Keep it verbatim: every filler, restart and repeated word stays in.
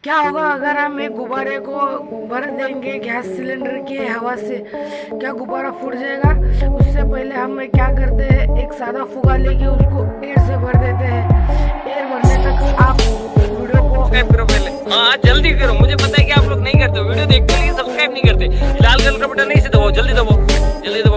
क्या होगा अगर हम एक गुब्बारे को भर देंगे गैस सिलेंडर की हवा से, क्या गुब्बारा फूट जाएगा? उससे पहले हम क्या करते हैं, एक सादा फुगा लेके उसको एयर से भर देते हैं। एयर भरने तक आप वीडियो को सब्सक्राइब करो पहले। हाँ जल्दी करो, मुझे पता है कि आप लोग नहीं करते, वीडियो देखते लेकिन सब्सक्राइब नहीं करते। लाल कलर का बटन नहीं से दबाओ, जल्दी दबाओ, जल्दी दबाओ।